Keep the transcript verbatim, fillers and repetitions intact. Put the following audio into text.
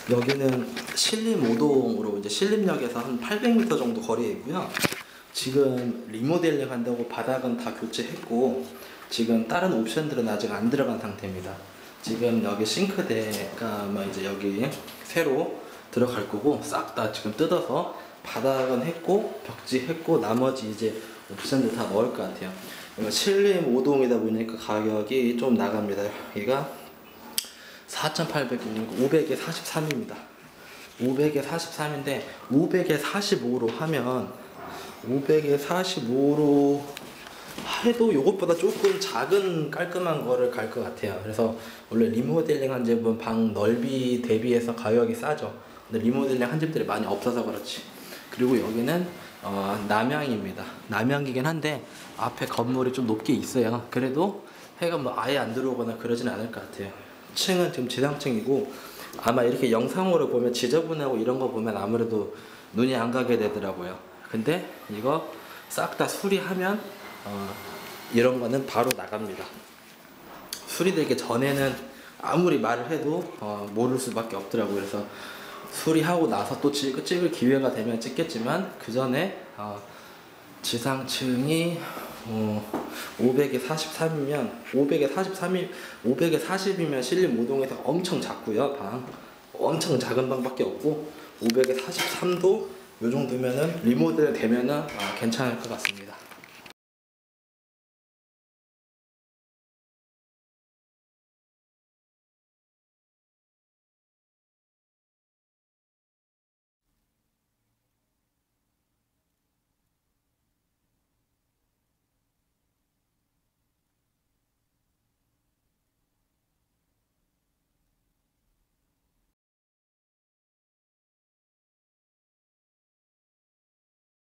여기는 신림 오동으로 이제 신림역에서 한 팔백 미터 정도 거리에 있고요. 지금 리모델링 한다고 바닥은 다 교체했고 지금 다른 옵션들은 아직 안 들어간 상태입니다. 지금 여기 싱크대가 아마 이제 여기 새로 들어갈 거고 싹 다 지금 뜯어서 바닥은 했고 벽지 했고 나머지 이제 옵션들 다 넣을 것 같아요. 신림 오동이다 보니까 가격이 좀 나갑니다. 여기가 사천팔백, 오백에 사십삼입니다. 오백에 사십삼인데 오백에 사십오로 하면 오백에 사십오로 해도 이것보다 조금 작은 깔끔한 거를 갈 것 같아요. 그래서 원래 리모델링 한 집은 방 넓이 대비해서 가격이 싸죠. 근데 리모델링 한 집들이 많이 없어서 그렇지. 그리고 여기는 어, 남향입니다. 남향이긴 한데 앞에 건물이 좀 높게 있어요. 그래도 해가 뭐 아예 안 들어오거나 그러진 않을 것 같아요. 층은 지금 지상층이고 아마 이렇게 영상으로 보면 지저분하고 이런 거 보면 아무래도 눈이 안 가게 되더라고요. 근데 이거 싹 다 수리하면 어, 이런 거는 바로 나갑니다. 수리되기 전에는 아무리 말을 해도 어, 모를 수밖에 없더라고요. 그래서 수리하고 나서 또 찍, 찍을 기회가 되면 찍겠지만 그 전에 어, 지상층이 어, 오백에 사십삼이면 오백에 사십삼이 오백에 사십이면 신림 오동에서 엄청 작고요. 방 엄청 작은 방밖에 없고 오백에 사십삼도 요 정도면은 리모델 되면은 아, 괜찮을 것 같습니다.